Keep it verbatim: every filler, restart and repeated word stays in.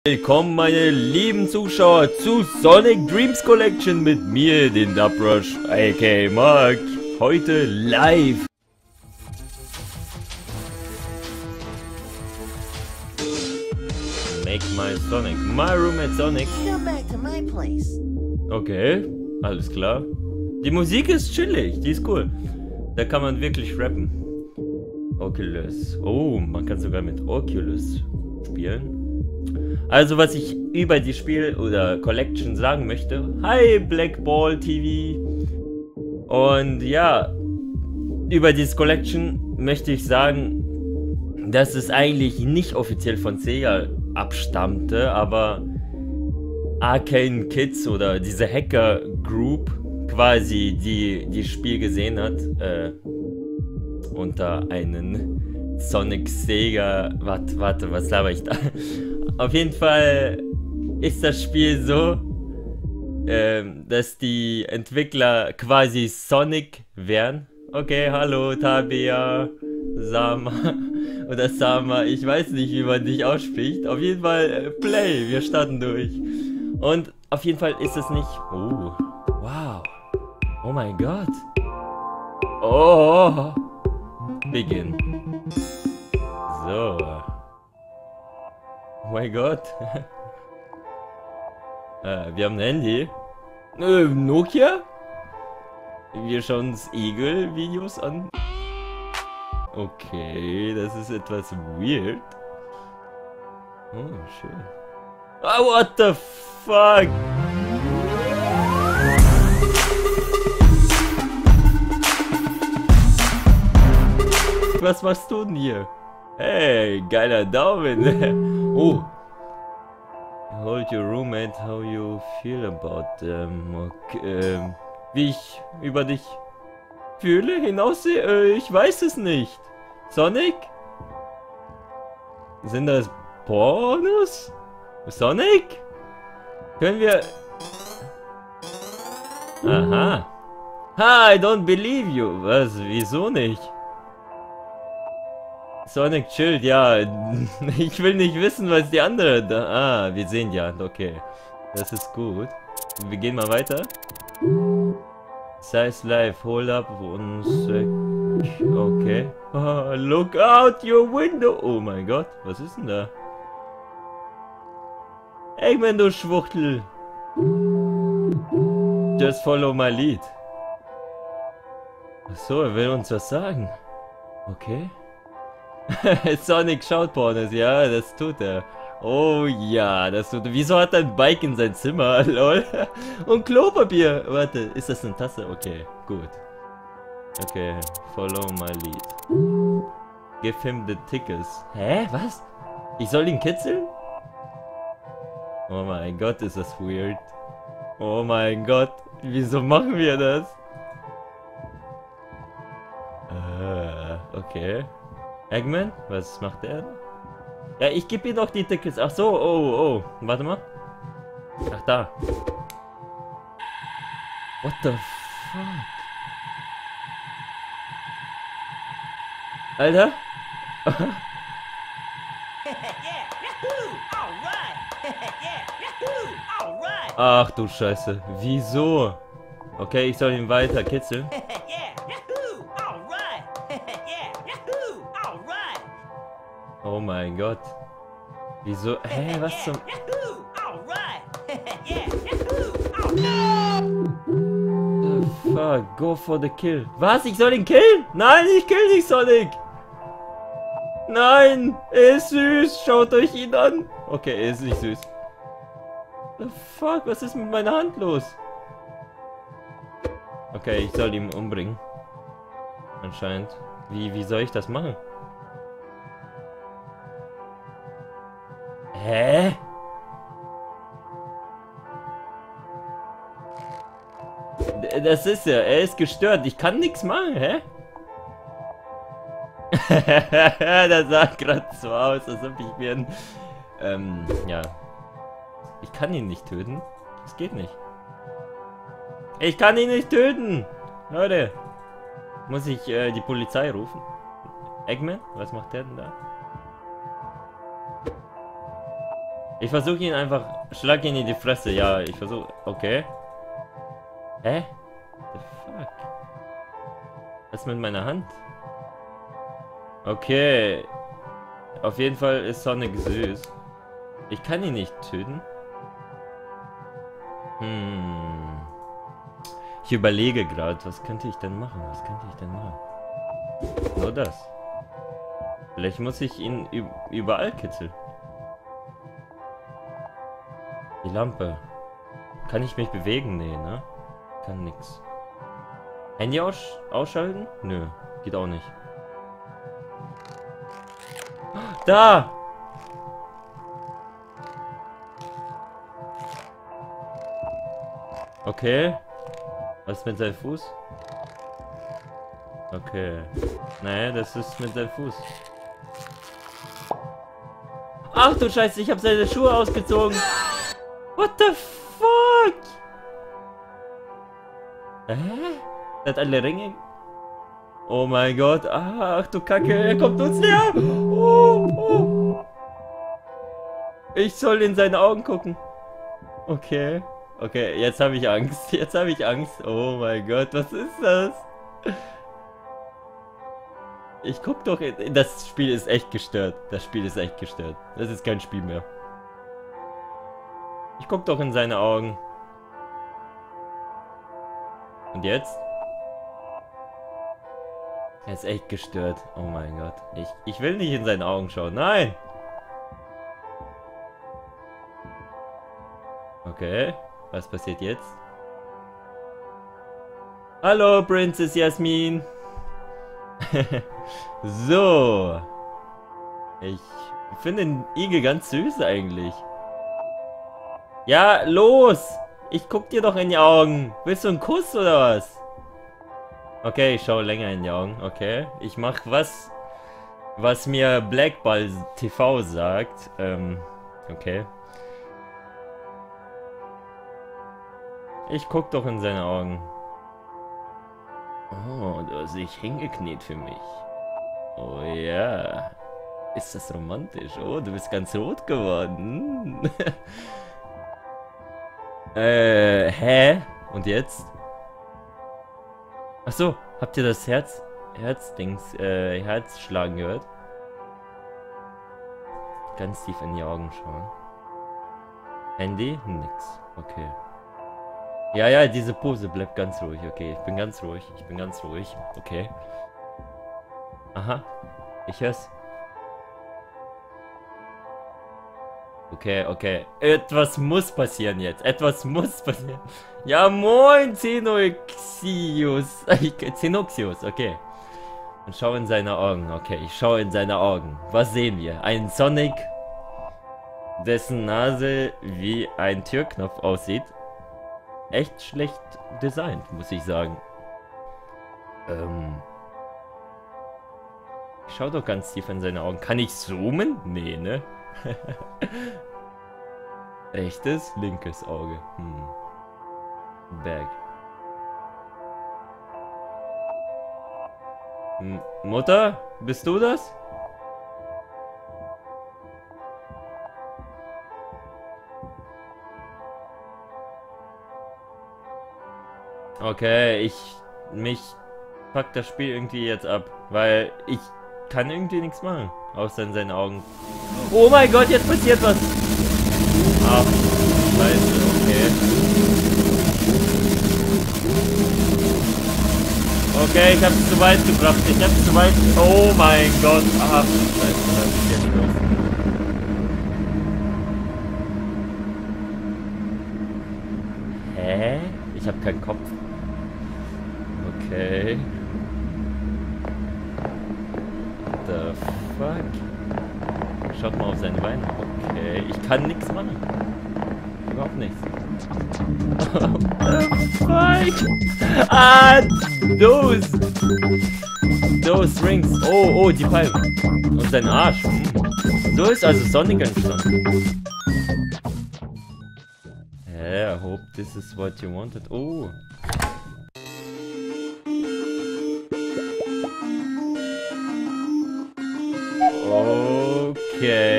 Willkommen meine lieben Zuschauer zu Sonic Dreams Collection mit mir, den Dubrush, aka Mark, heute live. Make my Sonic, my room at Sonic. Come back to my place. Okay, alles klar. Die Musik ist chillig, die ist cool. Da kann man wirklich rappen. Oculus. Oh, man kann sogar mit Oculus spielen. Also was ich über die Spiel oder Collection sagen möchte. Hi Black Ball T V. Und ja, über diese Collection möchte ich sagen, dass es eigentlich nicht offiziell von Sega abstammte, aber Arcane Kids oder diese Hacker Group quasi, die das Spiel gesehen hat, äh, unter einen Sonic Sega, warte, warte, was laber ich da? Auf jeden Fall ist das Spiel so, ähm, dass die Entwickler quasi Sonic wären. Okay, hallo Tabea, Sama oder Sama, ich weiß nicht, wie man dich ausspricht. Auf jeden Fall äh, Play, wir starten durch. Und auf jeden Fall ist es nicht... Oh, wow. Oh mein Gott. Oh. Beginn. So. Oh mein Gott. äh, wir haben ein Handy. Äh, Nokia? Wir schauen uns Eagle-Videos an. Okay, das ist etwas weird. Oh, schön. Ah, what the fuck? Was machst du denn hier? Hey, geiler Daumen. Oh. Hold your roommate, how you feel about them. Okay, ähm, wie ich über dich fühle, hinaussehe? Äh, ich weiß es nicht. Sonic? Sind das Pornos? Sonic? Können wir... Aha. Ha, I don't believe you. Was? Wieso nicht? Sonic chillt, ja. Ich will nicht wissen, was die andere da... Ah, wir sehen ja. Okay. Das ist gut. Wir gehen mal weiter. Size Life, hold up one sec. Okay. Oh, look out your window. Oh mein Gott, was ist denn da? Eggman, du Schwuchtel. Just follow my lead. Achso, er will uns was sagen. Okay. Sonic schaut Pornos, ja, das tut er. Oh ja, das tut er. Wieso hat er ein Bike in sein Zimmer, lol? Und Klopapier. Warte, ist das eine Tasse? Okay, gut. Okay, follow my lead. Give him the tickets. Hä, was? Ich soll ihn kitzeln? Oh mein Gott, ist das weird. Oh mein Gott, wieso machen wir das? Äh, okay. Eggman? Was macht der? Ja, ich gebe ihm doch die Tickets. Ach so, oh, oh. Warte mal. Ach, da. What the fuck? Alter? Ach du Scheiße. Wieso? Okay, ich soll ihn weiter kitzeln. Oh mein Gott. Wieso? Hä, was zum... The fuck? Go for the kill. Was? Ich soll ihn killen? Nein, ich kill nicht Sonic. Nein, er ist süß. Schaut euch ihn an. Okay, er ist nicht süß. The fuck? Was ist mit meiner Hand los? Okay, ich soll ihn umbringen. Anscheinend. Wie, wie soll ich das machen? Hä? Das ist ja, er ist gestört. Ich kann nichts machen, hä? Das sah gerade so aus, als ob ich mir ein... Ähm, ja. Ich kann ihn nicht töten. Das geht nicht. Ich kann ihn nicht töten! Leute. Muss ich äh, die Polizei rufen? Eggman? Was macht der denn da? Ich versuche ihn einfach... Schlag ihn in die Fresse. Ja, ich versuche... Okay. Hä? The fuck? Was mit meiner Hand? Okay. Auf jeden Fall ist Sonic süß. Ich kann ihn nicht töten. Hm. Ich überlege gerade, was könnte ich denn machen? Was könnte ich denn machen? Nur das. Vielleicht muss ich ihn überall kitzeln. Die Lampe. Kann ich mich bewegen? Nee, ne? Kann nix. Handy aus ausschalten? Nö, geht auch nicht. Da! Okay. Was mit seinem Fuß? Okay. Nee, das ist mit seinem Fuß. Ach du Scheiße, ich habe seine Schuhe ausgezogen. What the fuck? Hä? Er hat alle Ringe. Oh mein Gott. Ach du Kacke, er kommt uns näher. Oh, oh. Ich soll in seine Augen gucken. Okay. Okay, jetzt habe ich Angst. Jetzt habe ich Angst. Oh mein Gott, was ist das? Ich guck doch... In, das Spiel ist echt gestört. Das Spiel ist echt gestört. Das ist kein Spiel mehr. Ich guck doch in seine Augen. Und jetzt? Er ist echt gestört. Oh mein Gott. Ich, ich will nicht in seine Augen schauen. Nein! Okay. Was passiert jetzt? Hallo, Princess Jasmin. So. Ich finde den Igel ganz süß eigentlich. Ja, los! Ich guck dir doch in die Augen. Willst du einen Kuss oder was? Okay, ich schaue länger in die Augen. Okay. Ich mach was, was mir Blackball T V sagt. Ähm, okay. Ich guck doch in seine Augen. Oh, du hast dich hingekniet für mich. Oh ja. Ist das romantisch? Oh, du bist ganz rot geworden. äh, hä? Und jetzt? Ach so, habt ihr das Herz, Herzdings, äh, Herzschlagen gehört? Ganz tief in die Augen schauen. Handy? Nix. Okay. Ja, ja, diese Pose bleibt ganz ruhig. Okay, ich bin ganz ruhig. Ich bin ganz ruhig. Okay. Aha. Ich hör's. Okay, okay. Etwas muss passieren jetzt. Etwas muss passieren. Ja, moin, Xenoxius. Xenoxius, okay. Und schau in seine Augen. Okay, ich schaue in seine Augen. Was sehen wir? Ein Sonic, dessen Nase wie ein Türknopf aussieht. Echt schlecht designt, muss ich sagen. Ähm. Ich schau doch ganz tief in seine Augen. Kann ich zoomen? Nee, ne? Echtes linkes Auge. Hm. Bag. M Mutter? Bist du das? Okay, ich... Mich packt das Spiel irgendwie jetzt ab. Weil ich kann irgendwie nichts machen. Außer in seinen Augen. Oh mein Gott, jetzt passiert was! Ach, scheiße, okay. Okay, ich hab's zu weit gebracht. Ich hab's zu weit... Oh mein Gott. Ach, scheiße, was ist jetzt los? Hä? Ich hab keinen Kopf. Okay. What the fuck? Schaut mal auf seine Beine. Okay, ich kann nichts machen. Überhaupt nichts. What the fuck? Ah, those! Those rings. Oh, oh, die Palme. Und sein Arsch. Hm. So ist also Sonic entstanden. Yeah, I hope this is what you wanted. Oh. Okay.